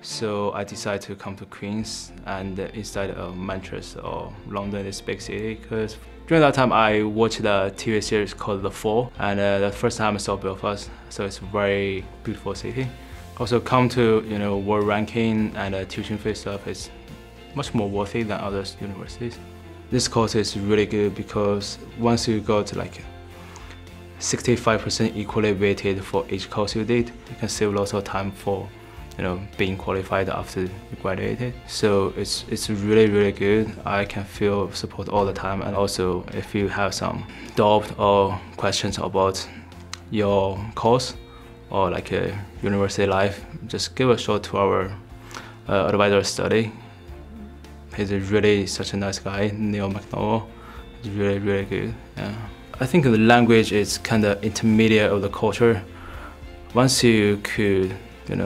So I decided to come to Queens and instead of Manchester or London, this big city, because during that time I watched a TV series called The Fall, and the first time I saw Belfast, so it's a very beautiful city. Also come to world ranking and tuition fee stuff is much more worthy than other universities. This course is really good because once you go to like 65% equally weighted for each course you did, you can save lots of time for being qualified after you graduated. So it's really good. I can feel support all the time, and also if you have some doubt or questions about your course or like a university life, just give a shot to our advisor study. He's really such a nice guy, Neil McNowell. He's really good. Yeah. I think the language is kind of intermediate of the culture. Once you could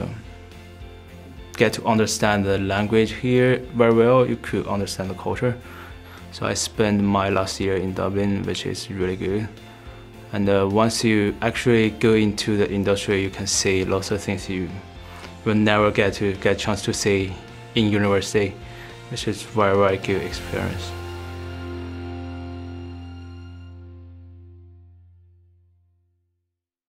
get to understand the language here very well, you could understand the culture. So I spent my last year in Dublin, which is really good. And once you actually go into the industry, you can see lots of things you will never get a chance to see in university, which is very good experience.